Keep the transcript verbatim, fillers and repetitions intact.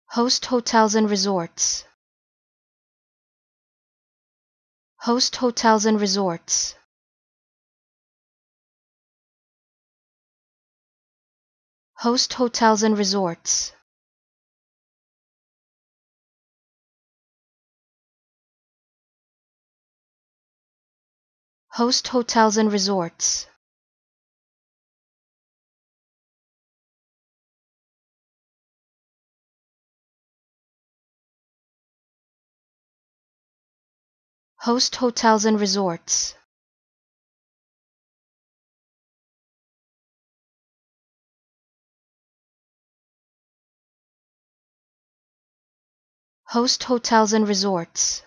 Host hotels and resorts. Host hotels and resorts. Host hotels and resorts. Host hotels and resorts. Host hotels and resorts. Host hotels and resorts.